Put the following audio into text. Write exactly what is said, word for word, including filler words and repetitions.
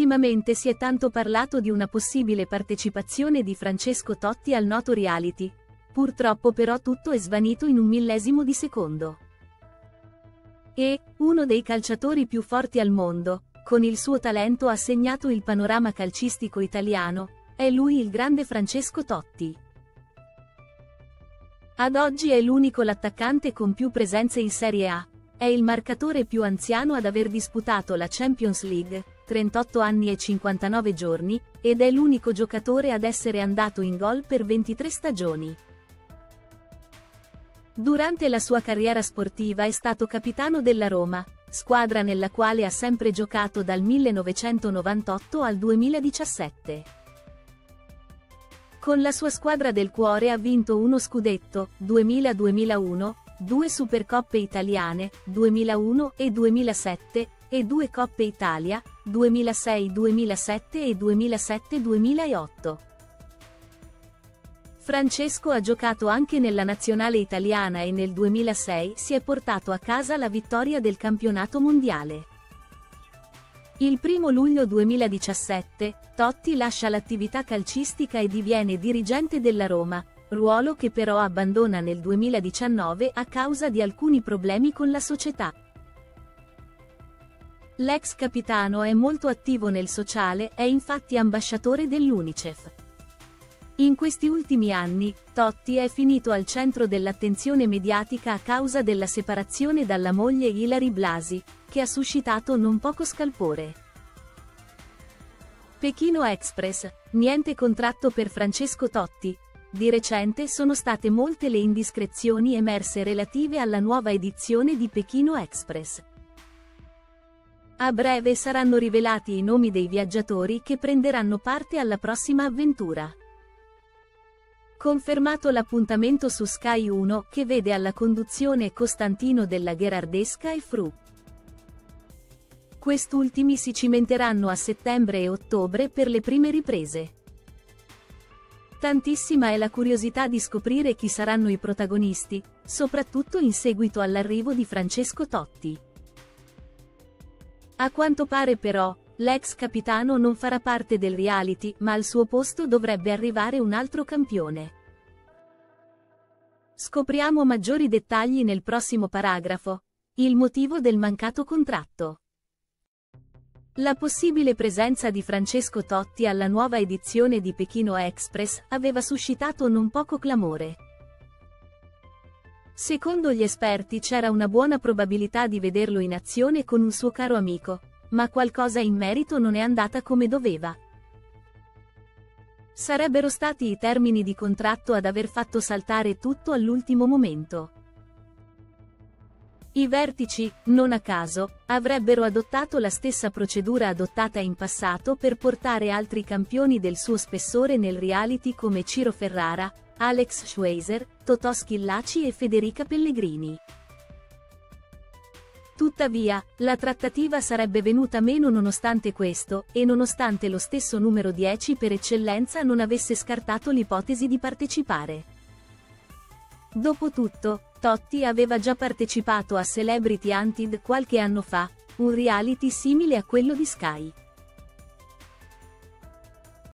Ultimamente si è tanto parlato di una possibile partecipazione di Francesco Totti al noto reality. Purtroppo però tutto è svanito in un millesimo di secondo. E, uno dei calciatori più forti al mondo, con il suo talento ha segnato il panorama calcistico italiano, è lui il grande Francesco Totti. Ad oggi è l'unico l'attaccante con più presenze in Serie A, è il marcatore più anziano ad aver disputato la Champions League, trentotto anni e cinquantanove giorni, ed è l'unico giocatore ad essere andato in gol per ventitré stagioni. Durante la sua carriera sportiva è stato capitano della Roma, squadra nella quale ha sempre giocato dal millenovecentonovantotto al duemiladiciassette. Con la sua squadra del cuore ha vinto uno scudetto, duemila-duemilauno, due Supercoppe italiane, duemilauno e duemilasette, e due Coppe Italia, duemilasei-duemilasette e duemilasette-duemilaotto. Francesco ha giocato anche nella nazionale italiana e nel duemilasei si è portato a casa la vittoria del campionato mondiale. Il primo luglio duemiladiciassette, Totti lascia l'attività calcistica e diviene dirigente della Roma, ruolo che però abbandona nel duemiladiciannove a causa di alcuni problemi con la società. L'ex capitano è molto attivo nel sociale, è infatti ambasciatore dell'UNICEF. In questi ultimi anni, Totti è finito al centro dell'attenzione mediatica a causa della separazione dalla moglie Ilary Blasi, che ha suscitato non poco scalpore. Pechino Express, niente contratto per Francesco Totti. Di recente sono state molte le indiscrezioni emerse relative alla nuova edizione di Pechino Express. A breve saranno rivelati i nomi dei viaggiatori che prenderanno parte alla prossima avventura. Confermato l'appuntamento su Sky uno, che vede alla conduzione Costantino della Gherardesca e Fru. Quest'ultimi si cimenteranno a settembre e ottobre per le prime riprese. Tantissima è la curiosità di scoprire chi saranno i protagonisti, soprattutto in seguito all'arrivo di Francesco Totti. A quanto pare però, l'ex capitano non farà parte del reality, ma al suo posto dovrebbe arrivare un altro campione. Scopriamo maggiori dettagli nel prossimo paragrafo. Il motivo del mancato contratto. La possibile presenza di Francesco Totti alla nuova edizione di Pechino Express aveva suscitato non poco clamore. Secondo gli esperti c'era una buona probabilità di vederlo in azione con un suo caro amico, ma qualcosa in merito non è andata come doveva. Sarebbero stati i termini di contratto ad aver fatto saltare tutto all'ultimo momento. I vertici, non a caso, avrebbero adottato la stessa procedura adottata in passato per portare altri campioni del suo spessore nel reality come Ciro Ferrara, Alex Schweizer, Totò Schillaci e Federica Pellegrini. Tuttavia, la trattativa sarebbe venuta meno nonostante questo, e nonostante lo stesso numero dieci per eccellenza non avesse scartato l'ipotesi di partecipare. Dopotutto, Totti aveva già partecipato a Celebrity Hunted qualche anno fa, un reality simile a quello di Sky.